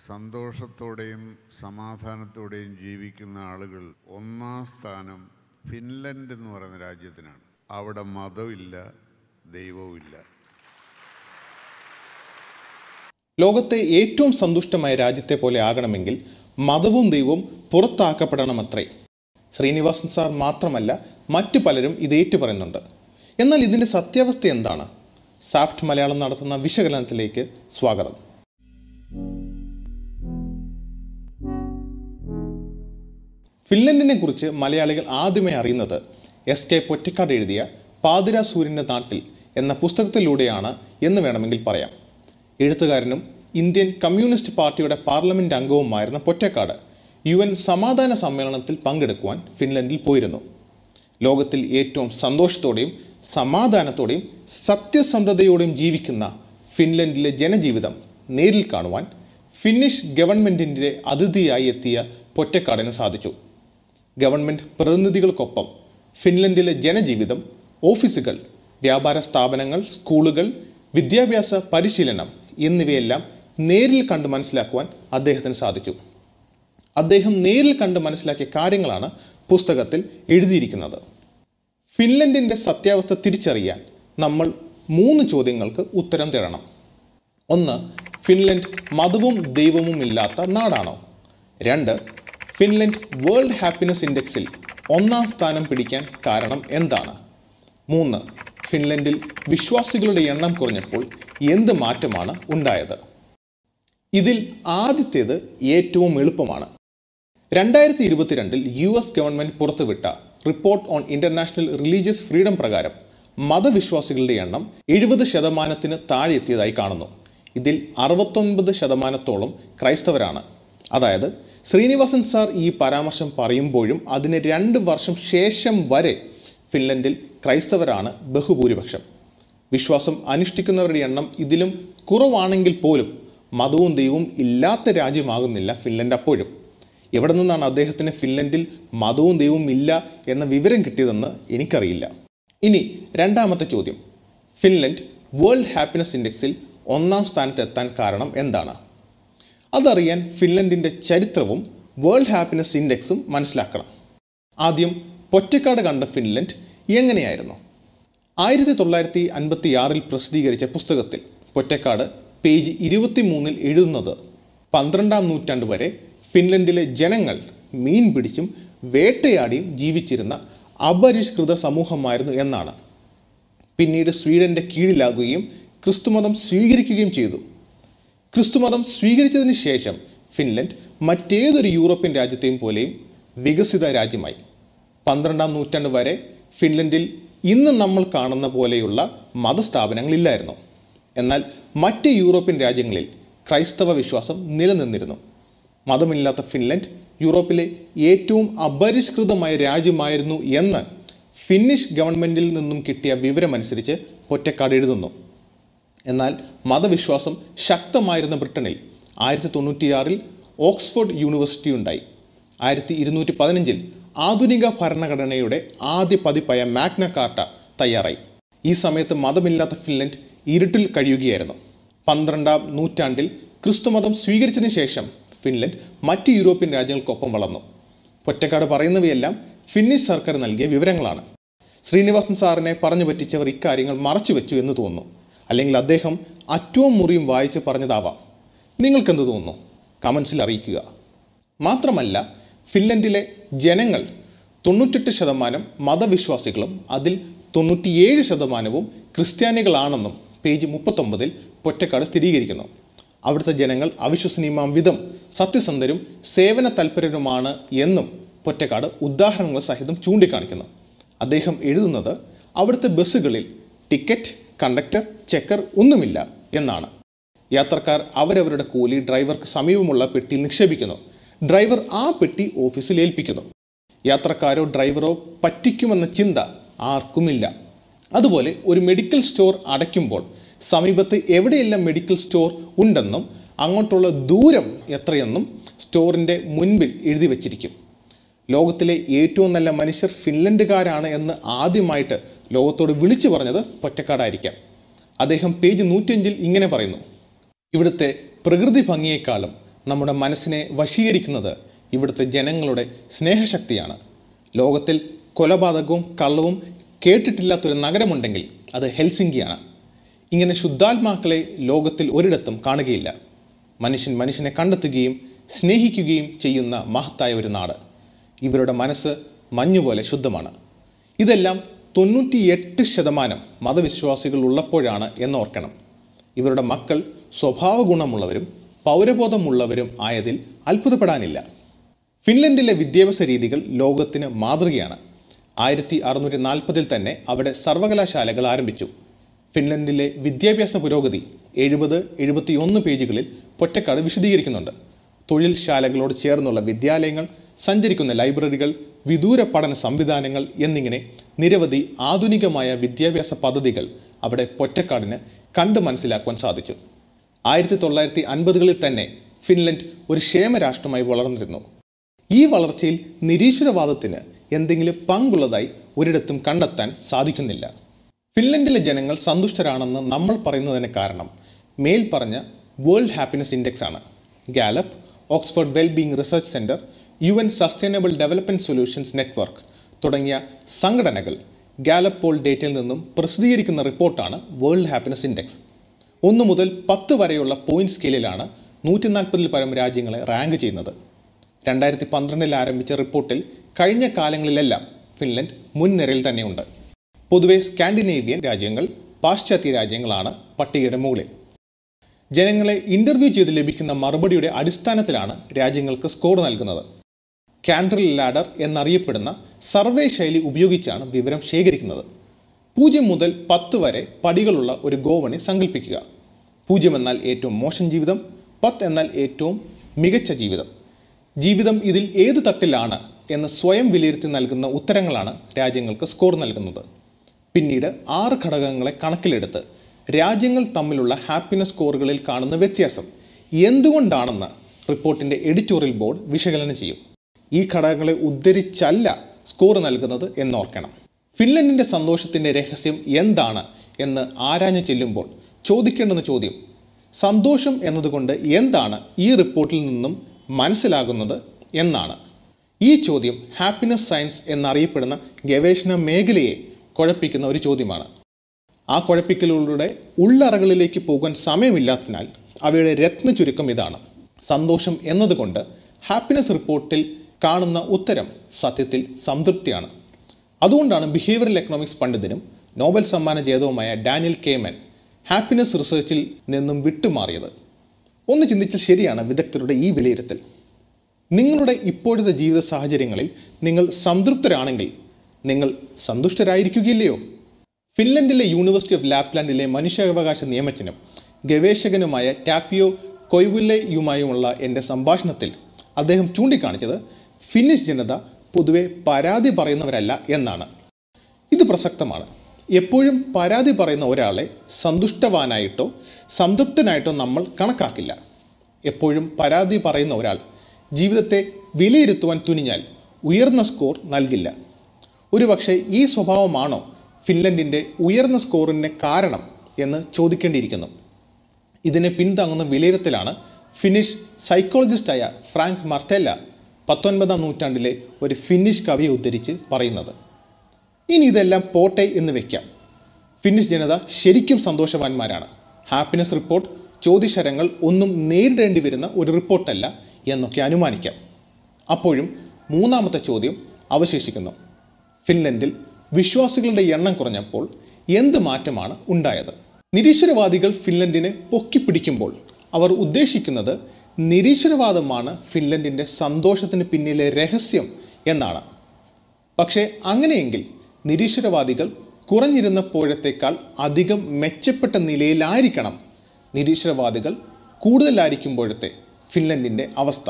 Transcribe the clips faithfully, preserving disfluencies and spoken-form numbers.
സന്തോഷത്തോടെയും സമാധാനത്തോടെയും ജീവിക്കുന്ന ആളുകൾ ഒന്നാം സ്ഥാനം ഫിൻലൻഡ് എന്ന് പറയുന്ന രാജ്യത്തിനാണ്. അവിടെ മതമില്ല, ദൈവവുമില്ല. ലോകത്തെ ഏറ്റവും സന്തുഷ്ടമായ രാജ്യത്തെ പോലെ ആകണമെങ്കിൽ മതവും ദൈവവും പുറത്താക്കപ്പെടണമത്രേ. ശ്രീനിവാസൻ സാർ മാത്രമല്ല, മറ്റു പലരും ഇത് ഏറ്റുപറയുന്നുണ്ട്. എന്നാൽ ഇതിൻ്റെ സത്യാവസ്ഥ എന്താണ്? സാഫ്റ്റ് മലയാളം നടത്തുന്ന വിശകലനത്തിലേക്ക് സ്വാഗതം. ഫിൻലൻഡിനെ കുറിച്ച് മലയാളികൾ ആദ്യമേ അറിയുന്നത് എസ് കെ പൊറ്റക്കാട് എഴുതിയ പാതിരാ സൂര്യൻ്റെ നാട്ടിൽ എന്ന പുസ്തകത്തിലൂടെയാണ് എന്ന് വേണമെങ്കിൽ പറയാം. എഴുത്തുകാരനും ഇന്ത്യൻ കമ്മ്യൂണിസ്റ്റ് പാർട്ടിയുടെ പാർലമെൻറ്റ് അംഗവുമായിരുന്ന പൊറ്റക്കാട് യു എൻ സമാധാന സമ്മേളനത്തിൽ പങ്കെടുക്കുവാൻ ഫിൻലൻഡിൽ പോയിരുന്നു. ലോകത്തിൽ ഏറ്റവും സന്തോഷത്തോടെയും സമാധാനത്തോടെയും സത്യസന്ധതയോടെയും ജീവിക്കുന്ന ഫിൻലൻഡിലെ ജനജീവിതം നേരിൽ കാണുവാൻ ഫിന്നിഷ് ഗവൺമെൻറ്റിൻ്റെ അതിഥിയായി എത്തിയ പൊറ്റക്കാടിന് സാധിച്ചു. ഗവൺമെൻറ് പ്രതിനിധികൾക്കൊപ്പം ഫിൻലൻഡിലെ ജനജീവിതം, ഓഫീസുകൾ, വ്യാപാര സ്ഥാപനങ്ങൾ, സ്കൂളുകൾ, വിദ്യാഭ്യാസ പരിശീലനം എന്നിവയെല്ലാം നേരിൽ കണ്ട് മനസ്സിലാക്കുവാൻ അദ്ദേഹത്തിന് സാധിച്ചു. അദ്ദേഹം നേരിൽ കണ്ട് മനസ്സിലാക്കിയ കാര്യങ്ങളാണ് പുസ്തകത്തിൽ എഴുതിയിരിക്കുന്നത്. ഫിൻലൻഡിൻ്റെ സത്യാവസ്ഥ തിരിച്ചറിയാൻ നമ്മൾ മൂന്ന് ചോദ്യങ്ങൾക്ക് ഉത്തരം തേടണം. ഒന്ന്, ഫിൻലൻഡ് മതവും ദൈവവും ഇല്ലാത്ത നാടാണോ? രണ്ട്, ഫിൻലൻഡ് വേൾഡ് ഹാപ്പിനെസ് ഇൻഡെക്സിൽ ഒന്നാം സ്ഥാനം പിടിക്കാൻ കാരണം എന്താണ്? മൂന്ന്, ഫിൻലൻഡിൽ വിശ്വാസികളുടെ എണ്ണം കുറഞ്ഞപ്പോൾ എന്ത് മാറ്റമാണ് ഉണ്ടായത്? ഇതിൽ ആദ്യത്തേത് ഏറ്റവും എളുപ്പമാണ്. രണ്ടായിരത്തി ഇരുപത്തിരണ്ടിൽ യു എസ് ഗവൺമെൻറ് പുറത്തുവിട്ട report on international religious freedom പ്രകാരം മതവിശ്വാസികളുടെ എണ്ണം എഴുപത് ശതമാനത്തിന് താഴെ എത്തിയതായി കാണുന്നു. ഇതിൽ അറുപത്തൊൻപത് ശതമാനത്തോളം ക്രൈസ്തവരാണ്. അതായത് ശ്രീനിവാസൻ സാർ ഈ പരാമർശം പറയുമ്പോഴും അതിന് രണ്ട് വർഷം ശേഷം വരെ ഫിൻലൻഡിൽ ക്രൈസ്തവരാണ് ബഹുഭൂരിപക്ഷം. വിശ്വാസം അനുഷ്ഠിക്കുന്നവരുടെ എണ്ണം ഇതിലും കുറവാണെങ്കിൽ പോലും മതവും ദൈവവും ഇല്ലാത്ത രാജ്യമാകുന്നില്ല ഫിൻലൻഡ് അപ്പോഴും. എവിടെ നിന്നാണ് അദ്ദേഹത്തിന് ഫിൻലൻഡിൽ മതവും ദൈവവും ഇല്ല എന്ന വിവരം കിട്ടിയതെന്ന് എനിക്കറിയില്ല. ഇനി രണ്ടാമത്തെ ചോദ്യം, ഫിൻലൻഡ് വേൾഡ് ഹാപ്പിനെസ് ഇൻഡെക്സിൽ ഒന്നാം സ്ഥാനത്തെത്താൻ കാരണം എന്താണ്? അതറിയാൻ ഫിൻലൻഡിൻ്റെ ചരിത്രവും വേൾഡ് ഹാപ്പിനെസ് ഇൻഡെക്സും മനസ്സിലാക്കണം. ആദ്യം പൊറ്റക്കാട് കണ്ട ഫിൻലൻഡ് എങ്ങനെയായിരുന്നു? ആയിരത്തി തൊള്ളായിരത്തി അൻപത്തി ആറിൽ പ്രസിദ്ധീകരിച്ച പുസ്തകത്തിൽ പൊറ്റക്കാട് പേജ് ഇരുപത്തി മൂന്നിൽ എഴുതുന്നത് പന്ത്രണ്ടാം നൂറ്റാണ്ട് വരെ ഫിൻലൻഡിലെ ജനങ്ങൾ മീൻ പിടിച്ചും വേട്ടയാടിയും ജീവിച്ചിരുന്ന അപരിഷ്കൃത സമൂഹമായിരുന്നു എന്നാണ്. പിന്നീട് സ്വീഡൻ്റെ കീഴിലാകുകയും ക്രിസ്തുമതം സ്വീകരിക്കുകയും ചെയ്തു. ക്രിസ്തുമതം സ്വീകരിച്ചതിന് ശേഷം ഫിൻലൻഡ് മറ്റേതൊരു യൂറോപ്യൻ രാജ്യത്തെയും പോലെയും വികസിത രാജ്യമായി. പന്ത്രണ്ടാം നൂറ്റാണ്ട് വരെ ഫിൻലൻഡിൽ ഇന്ന് നമ്മൾ കാണുന്ന പോലെയുള്ള മതസ്ഥാപനങ്ങളില്ലായിരുന്നു. എന്നാൽ മറ്റ് യൂറോപ്യൻ രാജ്യങ്ങളിൽ ക്രൈസ്തവ വിശ്വാസം നിലനിന്നിരുന്നു. മതമില്ലാത്ത ഫിൻലൻഡ് യൂറോപ്പിലെ ഏറ്റവും അപരിഷ്കൃതമായ രാജ്യമായിരുന്നു എന്ന് ഫിന്നിഷ് ഗവൺമെൻറ്റിൽ നിന്നും കിട്ടിയ വിവരമനുസരിച്ച് പൊറ്റക്കാട് എഴുതുന്നു. എന്നാൽ മതവിശ്വാസം ശക്തമായിരുന്ന ബ്രിട്ടനിൽ ആയിരത്തി തൊണ്ണൂറ്റിയാറിൽ ഓക്സ്ഫോർഡ് യൂണിവേഴ്സിറ്റി ഉണ്ടായി. ആയിരത്തി ഇരുന്നൂറ്റി പതിനഞ്ചിൽ ആധുനിക ഭരണഘടനയുടെ ആദ്യ പതിപ്പായ മാഗ്ന കാർട്ട തയ്യാറായി. ഈ സമയത്ത് മതമില്ലാത്ത ഫിൻലൻഡ് ഇരുട്ടിൽ കഴിയുകയായിരുന്നു. പന്ത്രണ്ടാം നൂറ്റാണ്ടിൽ ക്രിസ്തുമതം സ്വീകരിച്ചതിന് ശേഷം ഫിൻലൻഡ് മറ്റ് യൂറോപ്യൻ രാജ്യങ്ങൾക്കൊപ്പം വളർന്നു. പൊറ്റക്കാട് പറയുന്നവയെല്ലാം ഫിന്നിഷ് സർക്കാർ നൽകിയ വിവരങ്ങളാണ്. ശ്രീനിവാസൻ സാറിനെ പറഞ്ഞു പറ്റിച്ചവർ ഇക്കാര്യങ്ങൾ മറച്ചു വെച്ചു എന്ന് തോന്നുന്നു. അല്ലെങ്കിൽ അദ്ദേഹം അറ്റവും മുറിയും വായിച്ച് പറഞ്ഞതാവാം. നിങ്ങൾക്കെന്ത് തോന്നുന്നു? കമൻസിൽ അറിയിക്കുക. മാത്രമല്ല, ഫിൻലൻഡിലെ ജനങ്ങൾ തൊണ്ണൂറ്റെട്ട് ശതമാനം മതവിശ്വാസികളും അതിൽ തൊണ്ണൂറ്റിയേഴ് ശതമാനവും ക്രിസ്ത്യാനികളാണെന്നും പേജ് മുപ്പത്തൊമ്പതിൽ പൊറ്റക്കാട് സ്ഥിരീകരിക്കുന്നു. അവിടുത്തെ ജനങ്ങൾ അവിശ്വസനീയമാം വിധം സത്യസന്ധരും സേവന തൽപരരുമാണ് എന്നും പൊറ്റക്കാട് ഉദാഹരണങ്ങൾ സഹിതം ചൂണ്ടിക്കാണിക്കുന്നു. അദ്ദേഹം എഴുതുന്നത് അവിടുത്തെ ബസ്സുകളിൽ ടിക്കറ്റ്, കണ്ടക്ടർ, ചെക്കർ ഒന്നുമില്ല എന്നാണ്. യാത്രക്കാർ അവരവരുടെ കൂലി ഡ്രൈവർക്ക് സമീപമുള്ള പെട്ടിയിൽ നിക്ഷേപിക്കുന്നു. ഡ്രൈവർ ആ പെട്ടി ഓഫീസിൽ ഏൽപ്പിക്കുന്നു. യാത്രക്കാരോ ഡ്രൈവറോ പറ്റിക്കുമെന്ന ചിന്ത ആർക്കുമില്ല. അതുപോലെ ഒരു മെഡിക്കൽ സ്റ്റോർ അടയ്ക്കുമ്പോൾ സമീപത്ത് എവിടെയെല്ലാം മെഡിക്കൽ സ്റ്റോർ ഉണ്ടെന്നും അങ്ങോട്ടുള്ള ദൂരം എത്രയെന്നും സ്റ്റോറിൻ്റെ മുൻപിൽ എഴുതി വച്ചിരിക്കും. ലോകത്തിലെ ഏറ്റവും നല്ല മനുഷ്യർ ഫിൻലൻഡുകാരാണ് എന്ന് ആദ്യമായിട്ട് ലോകത്തോട് വിളിച്ചു പറഞ്ഞത് പൊറ്റക്കാടായിരിക്കാം. അദ്ദേഹം പേജ് നൂറ്റഞ്ചിൽ ഇങ്ങനെ പറയുന്നു: ഇവിടുത്തെ പ്രകൃതി ഭംഗിയേക്കാളും നമ്മുടെ മനസ്സിനെ വശീകരിക്കുന്നത് ഇവിടുത്തെ ജനങ്ങളുടെ സ്നേഹശക്തിയാണ്. ലോകത്തിൽ കൊലപാതകവും കള്ളവും കേട്ടിട്ടില്ലാത്തൊരു നഗരമുണ്ടെങ്കിൽ അത് ഹെൽസിങ്കിയാണ്. ഇങ്ങനെ ശുദ്ധാത്മാക്കളെ ലോകത്തിൽ ഒരിടത്തും കാണുകയില്ല. മനുഷ്യൻ മനുഷ്യനെ കണ്ടെത്തുകയും സ്നേഹിക്കുകയും ചെയ്യുന്ന മഹത്തായ ഒരു നാട്. ഇവരുടെ മനസ്സ് മഞ്ഞുപോലെ ശുദ്ധമാണ്. ഇതെല്ലാം തൊണ്ണൂറ്റിയെട്ട് ശതമാനം മതവിശ്വാസികൾ ഉള്ളപ്പോഴാണ് എന്നോർക്കണം. ഇവരുടെ മക്കൾ സ്വഭാവ ഗുണമുള്ളവരും പൗരബോധമുള്ളവരും ആയതിൽ അത്ഭുതപ്പെടാനില്ല. ഫിൻലൻഡിലെ വിദ്യാഭ്യാസ രീതികൾ ലോകത്തിന് മാതൃകയാണ്. ആയിരത്തി അറുന്നൂറ്റി നാൽപ്പതിൽ തന്നെ അവിടെ സർവകലാശാലകൾ ആരംഭിച്ചു. ഫിൻലൻഡിലെ വിദ്യാഭ്യാസ പുരോഗതി എഴുപത് എഴുപത്തി ഒന്ന് പേജുകളിൽ പൊറ്റക്കാട് വിശദീകരിക്കുന്നുണ്ട്. തൊഴിൽ ശാലകളോട് ചേർന്നുള്ള വിദ്യാലയങ്ങൾ, സഞ്ചരിക്കുന്ന ലൈബ്രറികൾ, വിദൂര പഠന സംവിധാനങ്ങൾ എന്നിങ്ങനെ നിരവധി ആധുനികമായ വിദ്യാഭ്യാസ പദ്ധതികൾ അവിടെ പൊറ്റക്കാടിന് കണ്ടു മനസ്സിലാക്കുവാൻ സാധിച്ചു. ആയിരത്തി തൊള്ളായിരത്തി അൻപതുകളിൽ തന്നെ ഫിൻലൻഡ് ഒരു ക്ഷേമരാഷ്ട്രമായി വളർന്നിരുന്നു. ഈ വളർച്ചയിൽ നിരീശ്വരവാദത്തിന് എന്തെങ്കിലും പങ്കുള്ളതായി ഒരിടത്തും കണ്ടെത്താൻ സാധിക്കുന്നില്ല. ഫിൻലൻഡിലെ ജനങ്ങൾ സന്തുഷ്ടരാണെന്ന് നമ്മൾ പറയുന്നതിന് കാരണം മേൽപ്പറഞ്ഞ വേൾഡ് ഹാപ്പിനെസ് ഇൻഡെക്സ് ആണ്. Gallup, Oxford wellbeing research centre, U N sustainable development solutions network തുടങ്ങിയ സംഘടനകൾ ഗാലപ്പ് പോൾ ഡേറ്റയിൽ നിന്നും പ്രസിദ്ധീകരിക്കുന്ന റിപ്പോർട്ടാണ് വേൾഡ് ഹാപ്പിനെസ് ഇൻഡെക്സ്. ഒന്ന് മുതൽ പത്ത് വരെയുള്ള പോയിന്റ് സ്കെയിലിലാണ് നൂറ്റി നാൽപ്പതിൽ പരം രാജ്യങ്ങളെ റാങ്ക് ചെയ്യുന്നത്. രണ്ടായിരത്തി പന്ത്രണ്ടിൽ ആരംഭിച്ച റിപ്പോർട്ടിൽ കഴിഞ്ഞ കാലങ്ങളിലെല്ലാം ഫിൻലൻഡ് മുൻനിരയിൽ തന്നെയുണ്ട്. പൊതുവെ സ്കാൻഡിനേവിയൻ രാജ്യങ്ങൾ, പാശ്ചാത്യ രാജ്യങ്ങളാണ് പട്ടികയുടെ മുകളിൽ. ജനങ്ങളെ ഇൻ്റർവ്യൂ ചെയ്ത് ലഭിക്കുന്ന മറുപടിയുടെ അടിസ്ഥാനത്തിലാണ് രാജ്യങ്ങൾക്ക് സ്കോർ നൽകുന്നത്. കാൻഡ്രിൽ ലാഡർ എന്നറിയപ്പെടുന്ന സർവേ ശൈലി ഉപയോഗിച്ചാണ് വിവരം ശേഖരിക്കുന്നത്. പൂജ്യം മുതൽ പത്ത് വരെ പടികളുള്ള ഒരു ഗോവണി സങ്കല്പിക്കുക. പൂജ്യം എന്നാൽ ഏറ്റവും മോശം ജീവിതം, പത്ത് എന്നാൽ ഏറ്റവും മികച്ച ജീവിതം. ജീവിതം ഇതിൽ ഏത് തട്ടിലാണ് എന്ന് സ്വയം വിലയിരുത്തി നൽകുന്ന ഉത്തരങ്ങളാണ് രാജ്യങ്ങൾക്ക് സ്കോർ നൽകുന്നത്. പിന്നീട് ആറ് ഘടകങ്ങളെ കണക്കിലെടുത്ത് രാജ്യങ്ങൾ തമ്മിലുള്ള ഹാപ്പിനെസ് സ്കോറുകളിൽ കാണുന്ന വ്യത്യാസം എന്തുകൊണ്ടാണെന്ന് റിപ്പോർട്ടിൻ്റെ എഡിറ്റോറിയൽ ബോർഡ് വിശകലനം ചെയ്യും. ഈ ഘടകങ്ങളെ ഉദ്ധരിച്ചല്ല സ്കോർ നൽകുന്നത് എന്നോർക്കണം. ഫിൻലൻഡിൻ്റെ സന്തോഷത്തിൻ്റെ രഹസ്യം എന്താണ് എന്ന് ആരാഞ്ഞു ചെല്ലുമ്പോൾ ചോദിക്കേണ്ടുന്ന ചോദ്യം, സന്തോഷം എന്നതുകൊണ്ട് എന്താണ് ഈ റിപ്പോർട്ടിൽ നിന്നും മനസ്സിലാകുന്നത് എന്നാണ്. ഈ ചോദ്യം ഹാപ്പിനെസ് സയൻസ് എന്നറിയപ്പെടുന്ന ഗവേഷണ മേഖലയെ കുഴപ്പിക്കുന്ന ഒരു ചോദ്യമാണ്. ആ കുഴപ്പിക്കലുകളുടെ ഉള്ളറകളിലേക്ക് പോകാൻ സമയമില്ലാത്തതിനാൽ അവയുടെ രത്ന ചുരുക്കം ഇതാണ്. സന്തോഷം എന്നതുകൊണ്ട് ഹാപ്പിനെസ് റിപ്പോർട്ടിൽ കാണുന്ന ഉത്തരം സത്യത്തിൽ സംതൃപ്തിയാണ്. അതുകൊണ്ടാണ് ബിഹേവിയറൽ എക്കണോമിക്സ് പണ്ഡിതനും നോബൽ സമ്മാന ജേതാവുമായ ഡാനിയൽ കേമൻ ഹാപ്പിനെസ് റിസർച്ചിൽ നിന്നും വിട്ടുമാറിയത്. ഒന്ന് ചിന്തിച്ചാൽ ശരിയാണ് വിദഗ്ധരുടെ ഈ വിലയിരുത്തൽ. നിങ്ങളുടെ ഇപ്പോഴത്തെ ജീവിത സാഹചര്യങ്ങളിൽ നിങ്ങൾ സംതൃപ്തരാണെങ്കിൽ നിങ്ങൾ സന്തുഷ്ടരായിരിക്കുകയില്ലയോ? ഫിൻലൻഡിലെ യൂണിവേഴ്സിറ്റി ഓഫ് ലാപ്ലാൻഡിലെ മനുഷ്യാവകാശ നിയമജ്ഞനും ഗവേഷകനുമായ ടാപ്പിയോ കൊയ്വുലെയുമായുമുള്ള എൻ്റെ സംഭാഷണത്തിൽ അദ്ദേഹം ചൂണ്ടിക്കാണിച്ചത് ഫിന്നിഷ് ജനത പൊതുവെ പരാതി പറയുന്നവരല്ല എന്നാണ്. ഇത് പ്രസക്തമാണ്. എപ്പോഴും പരാതി പറയുന്ന ഒരാളെ സന്തുഷ്ടവാനായിട്ടോ സംതൃപ്തനായിട്ടോ നമ്മൾ കണക്കാക്കില്ല. എപ്പോഴും പരാതി പറയുന്ന ഒരാൾ ജീവിതത്തെ വിലയിരുത്തുവാൻ തുനിഞ്ഞാൽ ഉയർന്ന സ്കോർ നൽകില്ല. ഒരുപക്ഷെ ഈ സ്വഭാവമാണോ ഫിൻലൻഡിൻ്റെ ഉയർന്ന സ്കോറിന് കാരണം എന്ന് ചോദിക്കേണ്ടിയിരിക്കുന്നു. ഇതിനെ പിന്താങ്ങുന്ന വിലയിരുത്തലാണ് ഫിന്നിഷ് സൈക്കോളജിസ്റ്റായ ഫ്രാങ്ക് മാർത്തേല പത്തൊൻപതാം നൂറ്റാണ്ടിലെ ഒരു ഫിന്നിഷ് കവിയെ ഉദ്ധരിച്ച് പറയുന്നത്. ഇനി ഇതെല്ലാം പോട്ടെ എന്ന് വയ്ക്കാം. ഫിന്നിഷ് ജനത ശരിക്കും സന്തോഷവാന്മാരാണ്. ഹാപ്പിനെസ് റിപ്പോർട്ട് ചോദ്യശരങ്ങൾ ഒന്നും നേരിടേണ്ടി വരുന്ന ഒരു റിപ്പോർട്ടല്ല എന്നൊക്കെ അനുമാനിക്കാം. അപ്പോഴും മൂന്നാമത്തെ ചോദ്യം അവശേഷിക്കുന്നു. ഫിൻലൻഡിൽ വിശ്വാസികളുടെ എണ്ണം കുറഞ്ഞപ്പോൾ എന്ത് മാറ്റമാണ് ഉണ്ടായത്? നിരീശ്വരവാദികൾ ഫിൻലൻഡിനെ പൊക്കിപ്പിടിക്കുമ്പോൾ അവർ ഉദ്ദേശിക്കുന്നത് നിരീശ്വരവാദമാണ് ഫിൻലൻഡിൻ്റെ സന്തോഷത്തിന് പിന്നിലെ രഹസ്യം എന്നാണ്. പക്ഷേ അങ്ങനെയെങ്കിൽ നിരീശ്വരവാദികൾ കുറഞ്ഞിരുന്നപ്പോഴത്തേക്കാൾ അധികം മെച്ചപ്പെട്ട നിലയിലായിരിക്കണം നിരീശ്വരവാദികൾ കൂടുതലായിരിക്കുമ്പോഴത്തെ ഫിൻലൻഡിൻ്റെ അവസ്ഥ.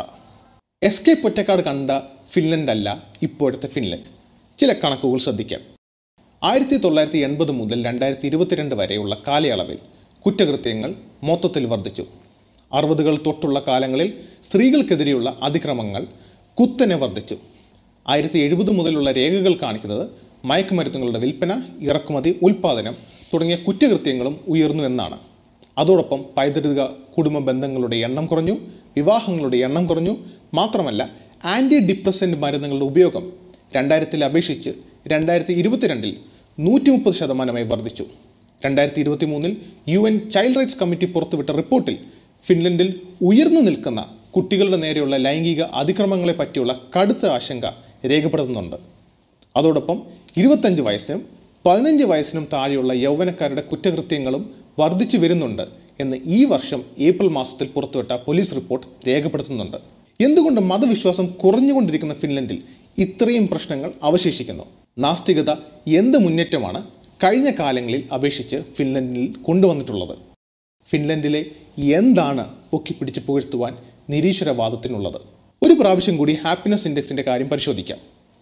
എസ് കെ പൊറ്റക്കാട് കണ്ട ഫിൻലൻഡ് അല്ല ഇപ്പോഴത്തെ ഫിൻലൻഡ്. ചില കണക്കുകൾ ശ്രദ്ധിക്കാം. ആയിരത്തി തൊള്ളായിരത്തി എൺപത് മുതൽ രണ്ടായിരത്തി ഇരുപത്തിരണ്ട് വരെയുള്ള കാലയളവിൽ കുറ്റകൃത്യങ്ങൾ മൊത്തത്തിൽ വർദ്ധിച്ചു. അറുപതുകൾ തൊട്ടുള്ള കാലങ്ങളിൽ സ്ത്രീകൾക്കെതിരെയുള്ള അതിക്രമങ്ങൾ കുത്തനെ വർദ്ധിച്ചു. ആയിരത്തി എഴുപത് മുതലുള്ള രേഖകൾ കാണിക്കുന്നത് മയക്കുമരുന്നുകളുടെ വിൽപ്പന, ഇറക്കുമതി, ഉൽപ്പാദനം തുടങ്ങിയ കുറ്റകൃത്യങ്ങളും ഉയർന്നു എന്നാണ്. അതോടൊപ്പം പൈതൃക കുടുംബ ബന്ധങ്ങളുടെ എണ്ണം കുറഞ്ഞു, വിവാഹങ്ങളുടെ എണ്ണം കുറഞ്ഞു. മാത്രമല്ല, ആൻറ്റി ഡിപ്രസൻ്റ് മരുന്നുകളുടെ ഉപയോഗം രണ്ടായിരത്തിൽ അപേക്ഷിച്ച് രണ്ടായിരത്തി ഇരുപത്തിരണ്ടിൽ നൂറ്റി മുപ്പത് ശതമാനമായി വർദ്ധിച്ചു. രണ്ടായിരത്തി ഇരുപത്തി മൂന്നിൽ U N child rights committee പുറത്തുവിട്ട റിപ്പോർട്ടിൽ ഫിൻലൻഡിൽ ഉയർന്നു നിൽക്കുന്ന കുട്ടികളുടെ നേരെയുള്ള ലൈംഗിക അതിക്രമങ്ങളെ പറ്റിയുള്ള കടുത്ത ആശങ്ക രേഖപ്പെടുത്തുന്നുണ്ട്. അതോടൊപ്പം ഇരുപത്തഞ്ച് വയസ്സിനും പതിനഞ്ച് വയസ്സിനും താഴെയുള്ള യൗവനക്കാരുടെ കുറ്റകൃത്യങ്ങളും വർദ്ധിച്ചു വരുന്നുണ്ട് എന്ന് ഈ വർഷം ഏപ്രിൽ മാസത്തിൽ പുറത്തുവിട്ട പോലീസ് റിപ്പോർട്ട് രേഖപ്പെടുത്തുന്നുണ്ട്. എന്തുകൊണ്ട് മതവിശ്വാസം കുറഞ്ഞുകൊണ്ടിരിക്കുന്ന ഫിൻലൻഡിൽ ഇത്രയും പ്രശ്നങ്ങൾ അവശേഷിക്കുന്നു? നാസ്തികത എന്ത് മുന്നേറ്റമാണ് കഴിഞ്ഞ കാലങ്ങളിൽ അപേക്ഷിച്ച് ഫിൻലൻഡിൽ കൊണ്ടുവന്നിട്ടുള്ളത്? ഫിൻലൻഡിലെ എന്താണ് പൊക്കിപ്പിടിച്ച് പുകഴ്ത്തുവാൻ നിരീശ്വരവാദത്തിനുള്ളത്? ഒരു പ്രാവശ്യം കൂടി ഹാപ്പിനെസ് ഇൻഡെക്സിൻ്റെ കാര്യം പരിശോധിക്കാം.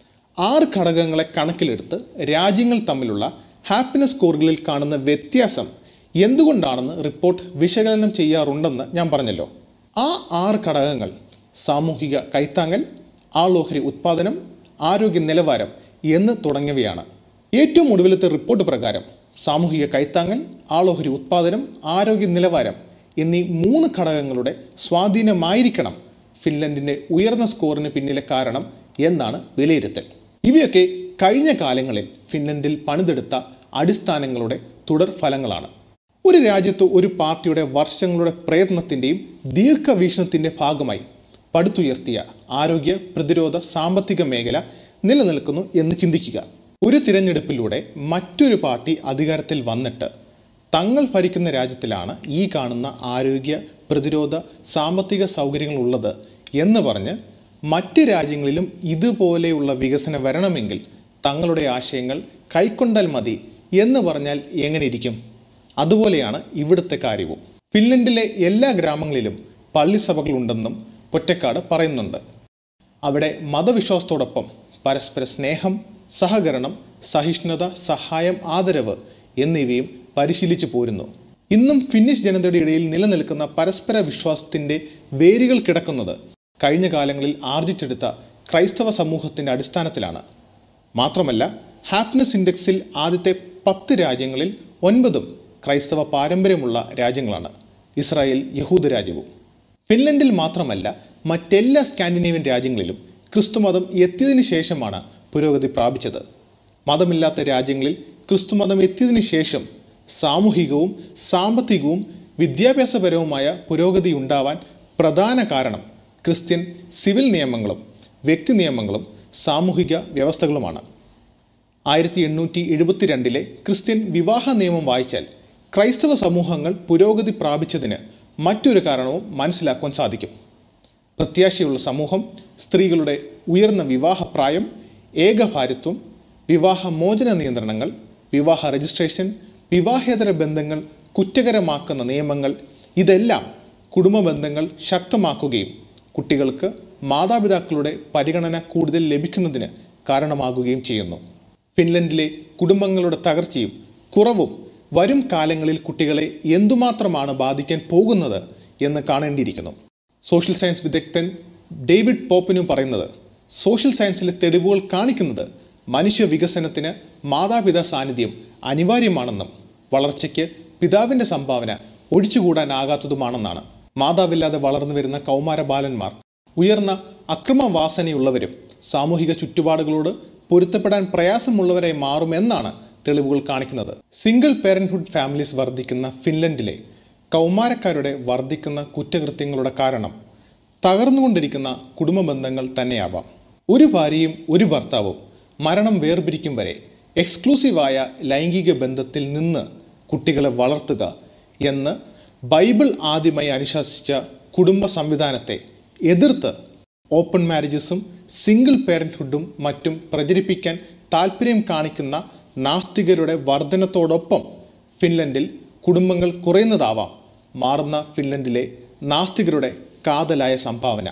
ആറ് ഘടകങ്ങളെ കണക്കിലെടുത്ത് രാജ്യങ്ങൾ തമ്മിലുള്ള ഹാപ്പിനെസ് സ്കോറുകളിൽ കാണുന്ന വ്യത്യാസം എന്തുകൊണ്ടാണെന്ന് റിപ്പോർട്ട് വിശകലനം ചെയ്യാറുണ്ടെന്ന് ഞാൻ പറഞ്ഞല്ലോ. ആ ആറ് ഘടകങ്ങൾ സാമൂഹിക കൈത്താങ്ങൽ, ആളോഹരി ഉത്പാദനം, ആരോഗ്യ നിലവാരം എന്ന് തുടങ്ങിയവയാണ്. ഏറ്റവും ഒടുവിലത്തെ റിപ്പോർട്ട് പ്രകാരം സാമൂഹിക കൈത്താങ്ങൽ, ആളോഹരി ഉത്പാദനം, ആരോഗ്യ നിലവാരം എന്നീ മൂന്ന് ഘടകങ്ങളുടെ സ്വാധീനമായിരിക്കണം ഫിൻലൻഡിൻ്റെ ഉയർന്ന സ്കോറിന് പിന്നിലെ കാരണം എന്നാണ് വിലയിരുത്തൽ. ഇവയൊക്കെ കഴിഞ്ഞ കാലങ്ങളിൽ ഫിൻലൻഡിൽ പണിതെടുത്ത അടിസ്ഥാനങ്ങളുടെ തുടർ ഫലങ്ങളാണ്. ഒരു രാജ്യത്ത് ഒരു പാർട്ടിയുടെ വർഷങ്ങളുടെ പ്രയത്നത്തിൻ്റെയും ദീർഘവീക്ഷണത്തിൻ്റെ ഭാഗമായി പടുത്തുയർത്തിയ ആരോഗ്യ, പ്രതിരോധ, സാമ്പത്തിക മേഖല നിലനിൽക്കുന്നു എന്ന് ചിന്തിക്കുക. ഒരു തിരഞ്ഞെടുപ്പിലൂടെ മറ്റൊരു പാർട്ടി അധികാരത്തിൽ വന്നിട്ട് തങ്ങൾ ഭരിക്കുന്ന രാജ്യത്തിലാണ് ഈ കാണുന്ന ആരോഗ്യ, പ്രതിരോധ, സാമ്പത്തിക സൗകര്യങ്ങളുള്ളത് എന്ന് പറഞ്ഞ് മറ്റ് രാജ്യങ്ങളിലും ഇതുപോലെയുള്ള വികസനം വരണമെങ്കിൽ തങ്ങളുടെ ആശയങ്ങൾ കൈക്കൊണ്ടാൽ മതി എന്ന് പറഞ്ഞാൽ എങ്ങനെ ഇരിക്കും? അതുപോലെയാണ് ഇവിടുത്തെ കാര്യവും. ഫിൻലൻഡിലെ എല്ലാ ഗ്രാമങ്ങളിലും പള്ളിസഭകളുണ്ടെന്നും പൊറ്റക്കാട് പറയുന്നുണ്ട്. അവിടെ മതവിശ്വാസത്തോടൊപ്പം പരസ്പര സ്നേഹം, സഹകരണം, സഹിഷ്ണുത, സഹായം, ആദരവ് എന്നിവയും പരിശീലിച്ചു പോരുന്നു. ഇന്നും ഫിന്നിഷ് ജനതയുടെ ഇടയിൽ നിലനിൽക്കുന്ന പരസ്പര വിശ്വാസത്തിൻ്റെ വേരുകൾ കിടക്കുന്നത് കഴിഞ്ഞ കാലങ്ങളിൽ ആർജിച്ചെടുത്ത ക്രൈസ്തവ സമൂഹത്തിൻ്റെ അടിസ്ഥാനത്തിലാണ്. മാത്രമല്ല, ഹാപ്പിനെസ് ഇൻഡെക്സിൽ ആദ്യത്തെ പത്ത് രാജ്യങ്ങളിൽ ഒൻപതും ക്രൈസ്തവ പാരമ്പര്യമുള്ള രാജ്യങ്ങളാണ്. ഇസ്രായേൽ യഹൂദ രാജ്യവും. ഫിൻലൻഡിൽ മാത്രമല്ല, മറ്റെല്ലാ സ്കാൻഡിനേവിയൻ രാജ്യങ്ങളിലും ക്രിസ്തുമതം എത്തിയതിനു ശേഷമാണ് പുരോഗതി പ്രാപിച്ചത്. മതമില്ലാത്ത രാജ്യങ്ങളിൽ ക്രിസ്തുമതം എത്തിയതിനു ശേഷം സാമൂഹികവും സാമ്പത്തികവും വിദ്യാഭ്യാസപരവുമായ പുരോഗതി ഉണ്ടാവാൻ പ്രധാന കാരണം ക്രിസ്ത്യൻ സിവിൽ നിയമങ്ങളും വ്യക്തി നിയമങ്ങളും സാമൂഹിക വ്യവസ്ഥകളുമാണ്. ആയിരത്തി എണ്ണൂറ്റി എഴുപത്തി രണ്ടിലെ ക്രിസ്ത്യൻ വിവാഹ നിയമം വായിച്ചാൽ ക്രൈസ്തവ സമൂഹങ്ങൾ പുരോഗതി പ്രാപിച്ചതിന് മറ്റൊരു കാരണവും മനസ്സിലാക്കുവാൻ സാധിക്കും. പ്രത്യാശയുള്ള സമൂഹം, സ്ത്രീകളുടെ ഉയർന്ന വിവാഹപ്രായം, ഏകഭാര്യത്വം, വിവാഹ മോചന നിയന്ത്രണങ്ങൾ, വിവാഹ രജിസ്ട്രേഷൻ, വിവാഹേതര ബന്ധങ്ങൾ കുറ്റകരമാക്കുന്ന നിയമങ്ങൾ ഇതെല്ലാം കുടുംബ ബന്ധങ്ങൾ ശക്തമാക്കുകയും കുട്ടികൾക്ക് മാതാപിതാക്കളുടെ പരിഗണന കൂടുതൽ ലഭിക്കുന്നതിന് കാരണമാകുകയും ചെയ്യുന്നു. ഫിൻലൻഡിലെ കുടുംബങ്ങളുടെ തകർച്ചയും കുറവും വരും കാലങ്ങളിൽ കുട്ടികളെ എന്തുമാത്രമാണ് ബാധിക്കാൻ പോകുന്നത് എന്ന് കാണേണ്ടിയിരിക്കുന്നു. സോഷ്യൽ സയൻസ് വിദഗ്ധൻ ഡേവിഡ് പോപ്പിനും പറയുന്നത്, സോഷ്യൽ സയൻസിലെ തെളിവുകൾ കാണിക്കുന്നത് മനുഷ്യ വികസനത്തിന് മാതാപിതാ സാന്നിധ്യം അനിവാര്യമാണെന്നും വളർച്ചയ്ക്ക് പിതാവിൻ്റെ സംഭാവന ഒഴിച്ചുകൂടാനാകാത്തതുമാണെന്നാണ്. മാതാവില്ലാതെ വളർന്നു വരുന്ന കൗമാര ബാലന്മാർ ഉയർന്ന അക്രമവാസനയുള്ളവരും സാമൂഹിക ചുറ്റുപാടുകളോട് പൊരുത്തപ്പെടാൻ പ്രയാസമുള്ളവരായി മാറുമെന്നാണ് തെളിവുകൾ കാണിക്കുന്നത്. സിംഗിൾ പേരൻറ്ഹുഡ് ഫാമിലീസ് വർദ്ധിക്കുന്ന ഫിൻലൻഡിലെ കൗമാരക്കാരുടെ വർദ്ധിക്കുന്ന കുറ്റകൃത്യങ്ങളുടെ കാരണം തകർന്നുകൊണ്ടിരിക്കുന്ന കുടുംബ ബന്ധങ്ങൾ തന്നെയാവാം. ഒരു ഭാര്യയും ഒരു ഭർത്താവും മരണം വേർപിരിക്കും വരെ എക്സ്ക്ലൂസീവായ ലൈംഗിക ബന്ധത്തിൽ നിന്ന് കുട്ടികളെ വളർത്തുക എന്ന് ബൈബിൾ ആദ്യമായി അനുശാസിച്ച കുടുംബ സംവിധാനത്തെ എതിർത്ത് ഓപ്പൺ മാരേജസും സിംഗിൾ പേരൻറ്ഹുഡും മറ്റും പ്രചരിപ്പിക്കാൻ താല്പര്യം കാണിക്കുന്ന നാസ്തികരുടെ വർധനത്തോടൊപ്പം ഫിൻലൻഡിൽ കുടുംബങ്ങൾ കുറയുന്നതാവാം മാറുന്ന ഫിൻലൻഡിലെ നാസ്തികരുടെ കാതലായ സംഭാവന.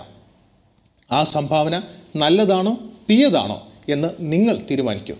ആ സംഭാവന നല്ലതാണോ തീയതാണോ എന്ന് നിങ്ങൾ തീരുമാനിക്കൂ.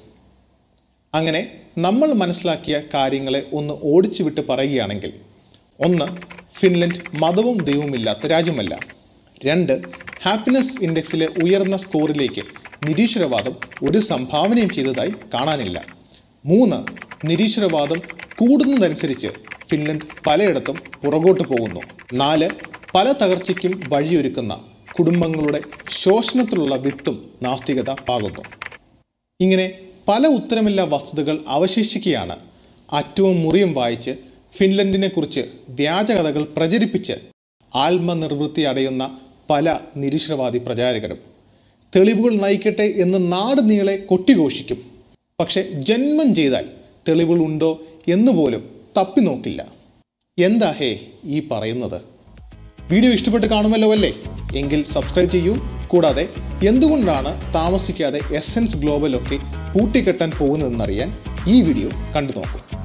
അങ്ങനെ നമ്മൾ മനസ്സിലാക്കിയ കാര്യങ്ങളെ ഒന്ന് ഓടിച്ചു വിട്ട് പറയുകയാണെങ്കിൽ, ഒന്ന്, ഫിൻലൻഡ് മതവും ദൈവവുമില്ലാത്ത രാജ്യമല്ല. രണ്ട്, ഹാപ്പിനെസ് ഇൻഡെക്സിലെ ഉയർന്ന സ്കോറിലേക്ക് നിരീശ്വരവാദം ഒരു സംഭാവനയും ചെയ്തതായി കാണാനില്ല. മൂന്ന്, നിരീശ്വരവാദം കൂടുന്നതനുസരിച്ച് ഫിൻലൻഡ് പലയിടത്തും പുറകോട്ട് പോകുന്നു. നാല്, പല തകർച്ചയ്ക്കും വഴിയൊരുക്കുന്ന കുടുംബങ്ങളുടെ ശോഷണത്തിലുള്ള വിത്തും നാസ്തികത പാകുന്നു. ഇങ്ങനെ പല ഉത്തരമില്ലാ വസ്തുതകൾ അവശേഷിക്കുകയാണ് അറ്റവും മുറിയും വായിച്ച് ഫിൻലൻഡിനെ കുറിച്ച് വ്യാജകഥകൾ പ്രചരിപ്പിച്ച് ആത്മനിർവൃത്തി അടയുന്ന പല നിരീശ്വരവാദി പ്രചാരകരും. തെളിവുകൾ നയിക്കട്ടെ എന്ന് നാട് നീളെ കൊട്ടിഘോഷിക്കും. പക്ഷെ ജന്മം ചെയ്താൽ തെളിവുകൾ ഉണ്ടോ എന്നുപോലും തപ്പി നോക്കില്ല. എന്താ ഹേ ഈ പറയുന്നത്? വീഡിയോ ഇഷ്ടപ്പെട്ട് കാണുമല്ലോ അല്ലേ? എങ്കിൽ സബ്സ്ക്രൈബ് ചെയ്യൂ. കൂടാതെ എന്തുകൊണ്ടാണ് താമസിക്കാതെ എസെൻസ് ഗ്ലോബലൊക്കെ പൂട്ടിക്കെട്ടാൻ പോകുന്നതെന്നറിയാൻ ഈ വീഡിയോ കണ്ടു നോക്കൂ.